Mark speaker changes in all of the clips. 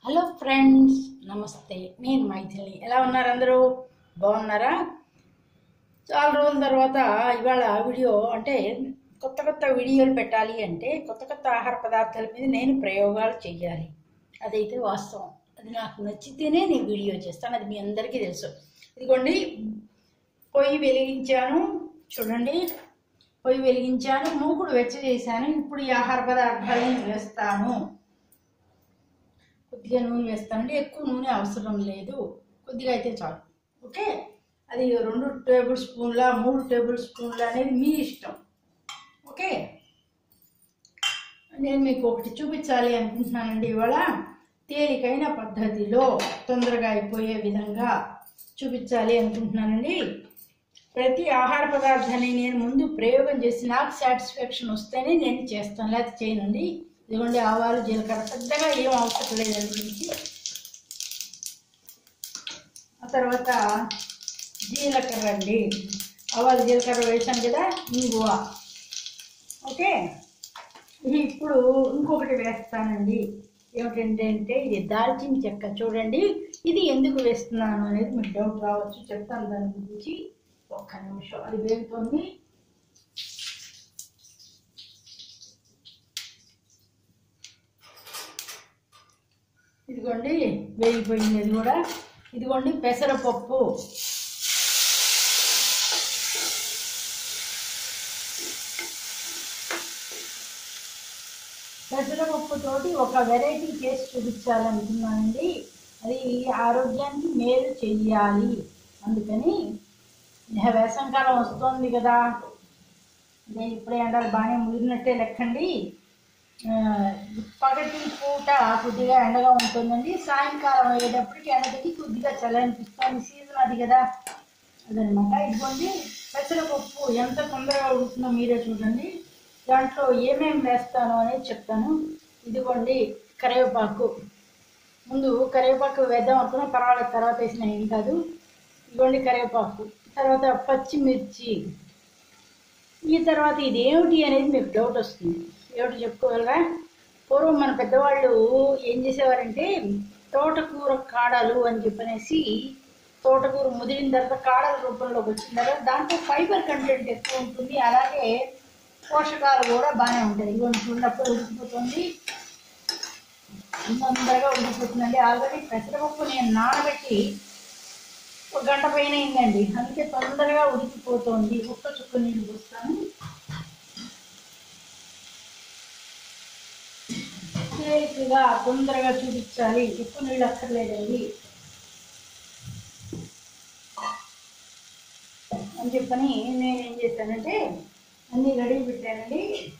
Speaker 1: Hello friends, నమస్తే. నేను మైథిలి. ఎలా ఉన్నారు అందరూ? బాగున్నారా? చాలా రోజుల తర్వాత ఇవాళ వీడియో అంటే కొత్త వీడియోలు పెట్టాలి అంటే కొత్త ఆహార పదార్థాల మీద నేను ప్రయోగాలు చేయాలి. అదైతే వాస్తవం. అది నాకు నచ్చితేనే నేను వీడియో చేస్తాను. అది మీ అందరికీ తెలుసు. ఇదిగోండి, పొయ్యి వెలిగించాను. చూడండి, పొయ్యి వెలిగించాను, మూకుడు వెచ్చ చేశాను. ఇప్పుడు ఈ ఆహార పదార్థాలను వేస్తాను. కొద్దిగా నూనె వేస్తానండి. ఎక్కువ నూనె అవసరం లేదు, కొద్దిగా అయితే చాలు. ఓకే, అది 2 టేబుల్ స్పూన్ల 3 టేబుల్ స్పూన్ల అనేది మీ ఇష్టం. ఓకే, నేను మీకు ఒకటి చూపించాలి అనుకుంటున్నానండి ఇవాళ. తేలికైన పద్ధతిలో తొందరగా అయిపోయే విధంగా చూపించాలి అనుకుంటున్నానండి. ప్రతి ఆహార పదార్థాన్ని నేను ముందు ప్రయోగం చేసి నాకు సాటిస్ఫాక్షన్ వస్తేనే నేను చేస్తాను, లేకపోతే చేయనండి. ఇదిగోండి, ఆవాలు జీలకర్ర పెద్దగా ఏం అవసరం లేదండి దీనికి. ఆ తర్వాత జీలకర్ర అండి, ఆవాలు జీలకర్ర వేసాను కదా, ఇంగువ. ఓకే, ఇప్పుడు ఇంకొకటి వేస్తానండి. ఏమిటంటే ఇది దాల్చిన చెక్క. చూడండి, ఇది ఎందుకు వేస్తున్నాను అనేది మీకు డౌట్ రావచ్చు, చెప్తాను దాని గురించి. ఒక్క నిమిషం, అది వేగుతోంది. ఇదిగోండి, వేగిపోయింది అది కూడా. ఇదిగోండి పెసరపప్పు. పెసరపప్పుతోటి ఒక వెరైటీ చేసి చూపించాలనుకున్నానండి. అది ఆరోగ్యానికి మేలు చెయ్యాలి. అందుకని వేసవికాలం వస్తుంది కదా, నేను ఇప్పుడే ఎండలు బాగానే ముదిరినట్టే లెక్కండి. పగటి పూట కొద్దిగా ఎండగా ఉంటుందండి, సాయంకాలం అయ్యేటప్పటికి ఎండ తగ్గి కొద్దిగా చల్లనిపిస్తుంది. సీజన్ అది కదా, అదనమాట. ఇదిగోండి పెసరపప్పు ఎంత తొందరగా ఉడుకుతుందో మీరే చూడండి. దాంట్లో ఏమేమి వేస్తాను అనేది చెప్తాను. ఇదిగోండి కరివేపాకు. ముందు కరివేపాకు వేద్దాం అనుకున్నా, పర్వాలేదు, తర్వాత వేసిన ఏం కాదు. ఇదిగోండి కరివేపాకు. తర్వాత పచ్చిమిర్చి. ఈ తర్వాత ఇది ఏమిటి అనేది మీకు డౌట్ వస్తుంది. ఏమిటి చెప్పుకోగలరా? పూర్వం మన పెద్దవాళ్ళు ఏం చేసేవారంటే తోటకూర కాడలు అని చెప్పనేసి, తోటకూర ముదిరిన తర్వాత కాడల రూపంలోకి వచ్చిన తర్వాత దాంట్లో ఫైబర్ కంటెంట్ ఎక్కువ ఉంటుంది, అలాగే పోషకాలు కూడా బాగానే ఉంటుంది. ఇవన్నీ చూడప్పుడు ఉడికిపోతుంది, తొందరగా ఉడికిపోతుందండి. ఆల్రెడీ పెసరపప్పు నేను నానబెట్టి 1 గంట పైన అయిందండి, అందుకే తొందరగా ఉడికిపోతుంది. ఒక్క చుక్క నీళ్ళు పోస్తాను. తేలికగా తొందరగా చూపించాలి, ఎక్కువ నీళ్ళు అక్కర్లేదండి అని చెప్పని నేనేం చేశానంటే అన్నీ రెడీ పెట్టానండి.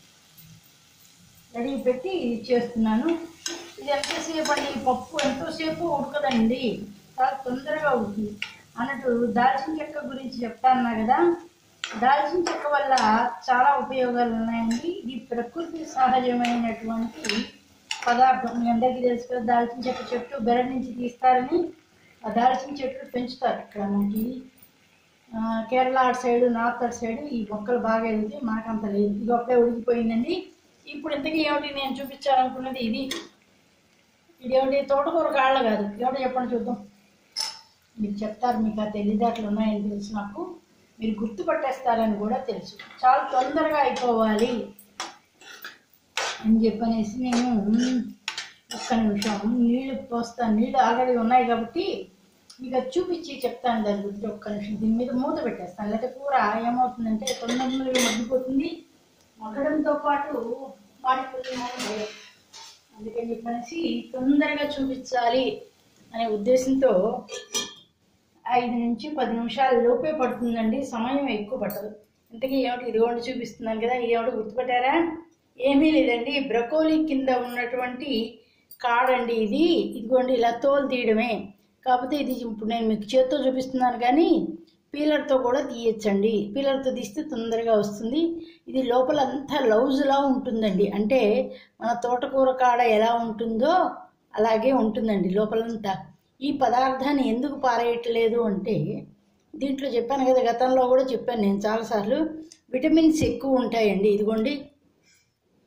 Speaker 1: రెడీ పెట్టి చేస్తున్నాను. ఇది ఎంతసేపు అండి, పప్పు ఎంతోసేపు ఉడకదండి, చాలా తొందరగా ఉడుకుతుంది అన్నట్టు. దాల్చిన చెక్క గురించి చెప్తాను కదా. దాల్చిన చెక్క వల్ల చాలా ఉపయోగాలు ఉన్నాయండి. ఇది ప్రకృతి సహజమైనటువంటి పదార్థం. మీ అందరికీ తెలుసు కదా, దాల్చిన చెక్క చెట్టు బెరడు నుంచి తీస్తారని. ఆ దాల్చిన చెట్లు పెంచుతారు ఇక్కడ మనకి కేరళ అటు సైడు, నార్త్ అటు సైడు ఈ మొక్కలు బాగా ఎదుగుతాయి, మనకంత లేదు. ఇది ఒకే ఉడికిపోయిందండి. ఇప్పుడు ఇంతకీ ఏమిటి నేను చూపించాలనుకున్నది ఇది. ఏమిటి? తోటకూర కాళ్ళ కాదు. ఏమిటి చెప్పండి చూద్దాం. మీరు చెప్తారు, మీకు ఆ తెలివితేటలు ఉన్నాయని తెలుసు నాకు, మీరు గుర్తుపట్టేస్తారని కూడా తెలుసు. చాలా తొందరగా అయిపోవాలి అని చెప్పనేసి నేను ఒక్క నిమిషం నీళ్ళు పోస్తాను. నీళ్ళు ఆల్రెడీ ఉన్నాయి కాబట్టి మీకు అది చూపించి చెప్తాను దాని గురించి. ఒక్క నిమిషం దీని మీద మూత పెట్టేస్తాను, లేకపోతే కూర ఏమవుతుందంటే తొందరగా మగ్గిపోతుంది. మగ్గడంతో పాటు మాడిపోతుంది. అందుకని చెప్పనేసి తొందరగా చూపించాలి అనే ఉద్దేశంతో 5 నుంచి 10 నిమిషాల లోపే పడుతుందండి, సమయం ఎక్కువ పట్టదు. ఇంతకీ ఏమిటి? ఇదిగోండి చూపిస్తున్నాను కదా. ఏమిటి గుర్తుపట్టారా? ఏమీ లేదండి, బ్రకోలీ కింద ఉన్నటువంటి కాడండి ఇది. ఇదిగోండి, ఇలా తోలు తీయడమే. కాకపోతే ఇది ఇప్పుడు నేను మీకు చేత్తో చూపిస్తున్నాను, కానీ పీలర్తో కూడా తీయచ్చండి. పీలర్తో తీస్తే తొందరగా వస్తుంది. ఇది లోపలంతా లౌజులా ఉంటుందండి, అంటే మన తోటకూర కాడ ఎలా ఉంటుందో అలాగే ఉంటుందండి లోపలంతా. ఈ పదార్థాన్ని ఎందుకు పారేయట్లేదు అంటే, దీంట్లో చెప్పాను కదా, గతంలో కూడా చెప్పాను నేను చాలాసార్లు, విటమిన్స్ ఎక్కువ ఉంటాయండి. ఇదిగోండి,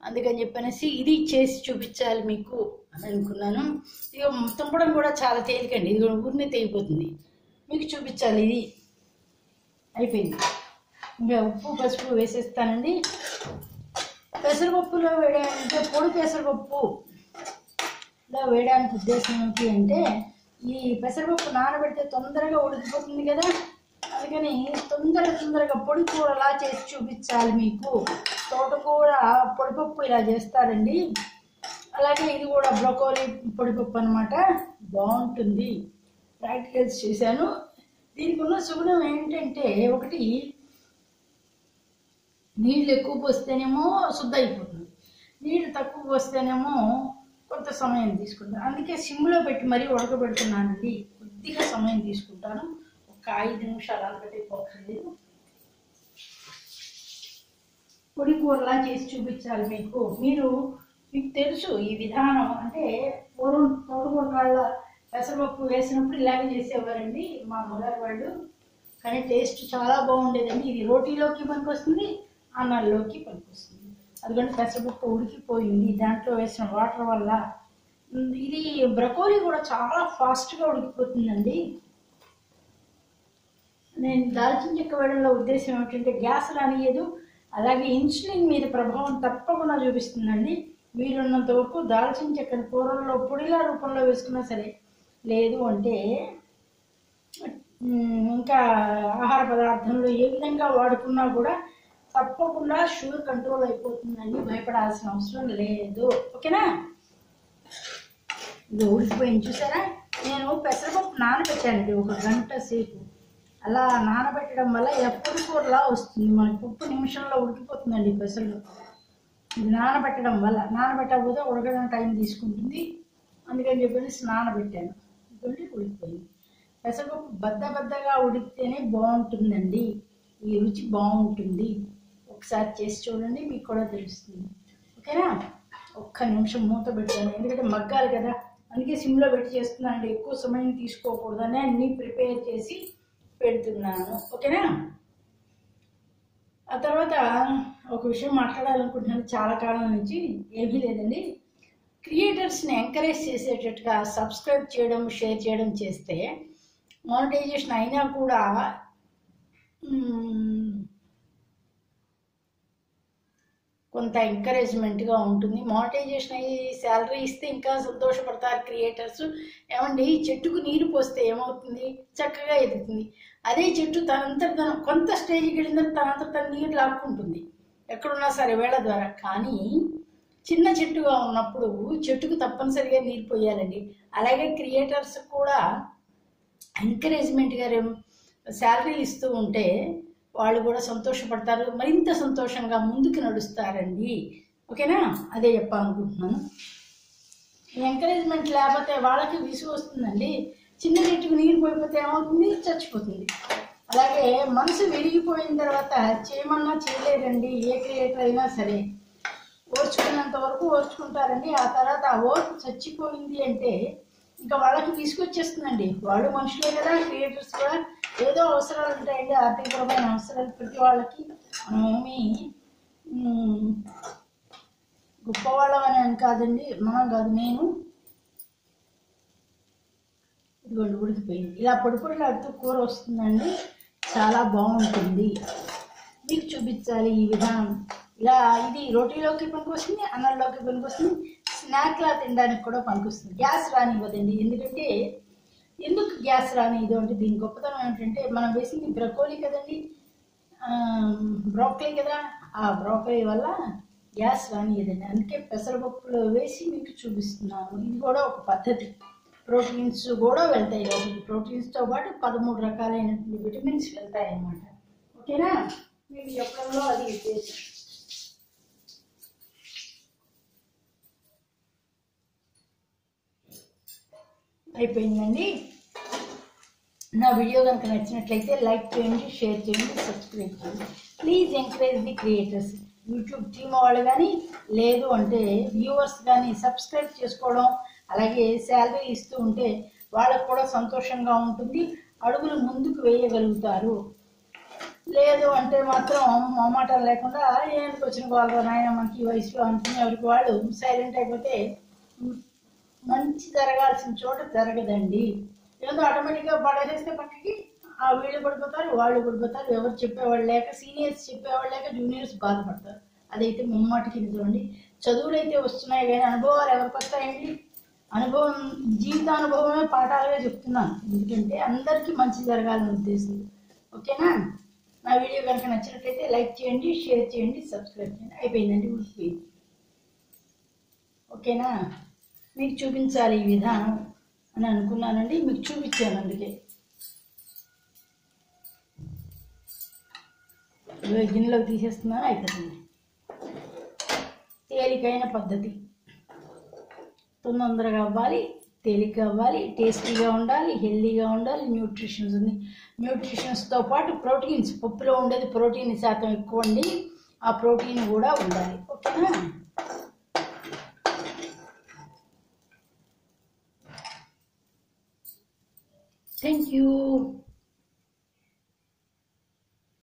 Speaker 1: అందుకని చెప్పనేసి ఇది చేసి చూపించాలి మీకు అని అనుకున్నాను. ఇక తుంపడం కూడా చాలా తేలికండి, ఇది ఊరినే తెగిపోతుంది. మీకు చూపించాలి, ఇది అయిపోయింది. ఇంకా ఉప్పు పసుపు వేసేస్తానండి. పెసరపప్పులో వేయడానికి పొడి పెసరపప్పులో వేయడానికి ఉద్దేశం ఏంటి అంటే ఈ పెసరపప్పు నానబెడితే తొందరగా ఉడికిపోతుంది కదా, అందుకని తొందరగా పొడి కూరలా చేసి చూపించాలి మీకు. తోటకూర పొడిపప్పు ఇలా చేస్తారండి, అలాగే ఇది కూడా బ్రోకోలీ పొడిపప్పు అనమాట, బాగుంటుంది. ప్రాక్టికల్స్ చేశాను. దీనికి ఉన్న సుగుణం ఏంటంటే ఒకటి, నీళ్ళు ఎక్కువ పోస్తేనేమో శుద్ధ అయిపోతుంది, నీళ్ళు తక్కువ పోస్తేనేమో కొంత సమయం తీసుకుంటాను. అందుకే సిమ్లో పెట్టి మరీ ఉడకబెడుతున్నానండి. కొద్దిగా సమయం తీసుకుంటాను, ఒక 5 నిమిషాలు అంతకంటే పోకలేదు. పొడి కూరలా చేసి చూపించాలి మీకు. మీకు తెలుసు ఈ విధానం. అంటే పూర్వం తోటకూరకాళ్ళ పెసరపప్పు వేసినప్పుడు ఇలాగే చేసేవారండి మా అమ్మగారు వాళ్ళు. కానీ టేస్ట్ చాలా బాగుండేదండి. ఇది రోటీలోకి పనికొస్తుంది, అన్నాల్లోకి పనికొస్తుంది. అందుకని పెసరపప్పు ఉడికిపోయింది దాంట్లో వేసిన వాటర్ వల్ల. ఇది బ్రకోలీ కూడా చాలా ఫాస్ట్గా ఉడికిపోతుందండి. నేను దాల్చిన చెక్క వేయడంలో ఉద్దేశం ఏమిటంటే గ్యాస్ రానియదు, అలాగే ఇన్సులిన్ మీద ప్రభావం తప్పకుండా చూపిస్తుందండి. వీలున్నంత వరకు దాల్చిన చెక్కని కూరల్లో పొడిలా రూపంలో వేసుకున్నా సరే, లేదు అంటే ఇంకా ఆహార పదార్థంలో ఏ విధంగా వాడుకున్నా కూడా తప్పకుండా షుగర్ కంట్రోల్ అయిపోతుందండి, భయపడాల్సిన అవసరం లేదు. ఓకేనా? ఇది ఉడికిపోయింది చూసారా. నేను పెసరపప్పు నానబెట్టానండి 1 గంట సేపు. అలా నానబెట్టడం వల్ల ఎప్పుడు కూరలా వస్తుంది, మనకి 30 నిమిషంలో ఉడికిపోతుందండి పెసరలు. ఇది నానబెట్టడం వల్ల, నానబెట్టకపోతే ఉడకడం టైం తీసుకుంటుంది. అందుకని చెప్పేసి నానబెట్టాను, ఇదండి ఉడికిపోయింది. పెసరపప్పు బద్దగా ఉడికితేనే బాగుంటుందండి, ఈ రుచి బాగుంటుంది. ఒకసారి చేసి చూడండి, మీకు కూడా తెలుస్తుంది. ఓకేనా? 1 నిమిషం మూత పెట్టాను, ఎందుకంటే మగ్గాలి కదా, అందుకే సిమ్లో పెట్టి చేస్తున్నానండి. ఎక్కువ సమయం తీసుకోకూడదని అన్నీ ప్రిపేర్ చేసి పెడుతున్నాను. ఓకేనా? ఆ తర్వాత ఒక విషయం మాట్లాడాలనుకుంటున్నాను చాలా కాలం నుంచి. ఏమీ లేదండి, క్రియేటర్స్ని ఎంకరేజ్ చేసేటట్టుగా సబ్స్క్రైబ్ చేయడం, షేర్ చేయడం చేస్తే మానిటైజేషన్ అయినా కూడా కొంత ఎంకరేజ్మెంట్గా ఉంటుంది. మానిటైజేషన్ అయ్యి శాలరీ ఇస్తే ఇంకా సంతోషపడతారు క్రియేటర్స్. ఏమండి, చెట్టుకు నీరు పోస్తే ఏమవుతుంది? చక్కగా ఎదుగుతుంది. అదే చెట్టు తనంతట కొంత స్టేజ్కి వెళ్ళిన తనంతట నీరు లాక్కుంటుంది ఎక్కడున్నా సరే వేళ ద్వారా. కానీ చిన్న చెట్టుగా ఉన్నప్పుడు చెట్టుకు తప్పనిసరిగా నీరు పోయాలండి. అలాగే క్రియేటర్స్ కూడా ఎంకరేజ్మెంట్గా శాలరీలు ఇస్తూ ఉంటే వాళ్ళు కూడా సంతోషపడతారు, మరింత సంతోషంగా ముందుకు నడుస్తారండి. ఓకేనా? అదే చెప్పాలనుకుంటున్నాను. ఎంకరేజ్మెంట్ లేకపోతే వాళ్ళకి విసుగు వస్తుందండి. చిన్న చెట్టుకు నీరు పోయిపోతే ఏమవుతుంది? చచ్చిపోతుంది. అలాగే మనసు విరిగిపోయిన తర్వాత చేయమన్నా చేయలేదండి ఏ క్రియేటర్ అయినా సరే. ఓర్చుకున్నంత వరకు ఓర్చుకుంటారండి. ఆ తర్వాత ఆ ఓర్పు చచ్చిపోయింది అంటే ఇంకా వాళ్ళకి తీసుకొచ్చేస్తుందండి. వాళ్ళు మనుషులే కదా, క్రియేటర్స్ కూడా ఏదో అవసరాలు ఉంటాయండి, ఆర్థికపరమైన అవసరాలు ప్రతి వాళ్ళకి. మనమేమి గొప్పవాళ్ళమని అని కాదండి, మనం కాదు, నేను. ఇదిగోండి ఉడికిపోయింది. ఇలా పొడిలాడుతూ కూర వస్తుందండి, చాలా బాగుంటుంది. మీకు చూపించాలి ఈ విధానం. ఇలా ఇది రోటీలోకి పనికొస్తుంది, అన్నంలోకి పనికొస్తుంది, స్నాక్లా తినడానికి కూడా పనికొస్తుంది. గ్యాస్ రానివ్వదండి. ఎందుకు గ్యాస్ రానివ్వదు అంటే దీని గొప్పతనం ఏంటంటే మనం వేసింది బ్రకోలీ కదండి, బ్రోకలీ కదా, ఆ బ్రోకలీ వల్ల గ్యాస్ రానివ్వదండి. అందుకే పెసరపప్పులో వేసి మీకు చూపిస్తున్నాను. ఇది కూడా ఒక పద్ధతి. ప్రోటీన్స్ కూడా వెళ్తాయి లోపలికి. ప్రోటీన్స్తో పాటు 13 రకాలైనటువంటి విటమిన్స్ వెళ్తాయి అన్నమాట. ఓకేనా? మీకు చెప్పడంలో అది ఉద్దేశం. అయిపోయిందండి. నా వీడియో కనుక నచ్చినట్లయితే లైక్ చేయండి, షేర్ చేయండి, సబ్స్క్రైబ్ చేయండి. Please encourage the creators. YouTube team వాళ్ళు కానీ లేదు అంటే వ్యూవర్స్ కానీ సబ్స్క్రైబ్ చేసుకోవడం, అలాగే శాలరీ ఇస్తూ ఉంటే వాళ్ళకు కూడా సంతోషంగా ఉంటుంది, అడుగులు ముందుకు వేయగలుగుతారు. లేదు అంటే మాత్రం మొహమాటం లేకుండా ఏంటికి వచ్చిన వాళ్ళు నాయన మనకి ఈ వయసులో అనుకునే ఎవరికి వాళ్ళు సైలెంట్ అయిపోతే మంచి జరగాల్సిన చోట జరగదండి. ఏదో ఆటోమేటిక్గా పడేసేస్తే పక్కకి ఆ వీళ్ళు పడిపోతారు, వాళ్ళు పడిపోతారు. ఎవరు చెప్పేవాళ్ళు లేక, సీనియర్స్ చెప్పేవాళ్ళు లేక జూనియర్స్ బాధపడతారు. అదైతే ముమ్మాటికి నిజమండి. చదువులు అయితే వస్తున్నాయి కానీ అనుభవాలు ఎవరికి వస్తాయండి? అనుభవం, జీవితానుభవమే పాఠాలుగా చెప్తున్నాను. ఎందుకంటే అందరికీ మంచి జరగాలని ఉద్దేశం. ఓకేనా? నా వీడియో కనుక నచ్చినట్లయితే లైక్ చేయండి, షేర్ చేయండి, సబ్స్క్రైబ్ చేయండి. అయిపోయిందండి, ఉడికిపోయింది. ఓకేనా? మీకు చూపించాలి ఈ విధానం అని అనుకున్నానండి, మీకు చూపించాను. అందుకే గిన్నెలోకి తీసేస్తున్నాను. అయిపోతుంది. తేలికైన పద్ధతి. తొందరగా అవ్వాలి, తేలిక అవ్వాలి, టేస్టీగా ఉండాలి, హెల్దీగా ఉండాలి. న్యూట్రిషన్స్ ఉంది. న్యూట్రిషన్స్తో పాటు ప్రోటీన్స్, పప్పులో ఉండేది ప్రోటీన్ శాతం ఎక్కువ అండి. ఆ ప్రోటీన్ కూడా ఉండాలి. ఓకేనా? Thank you.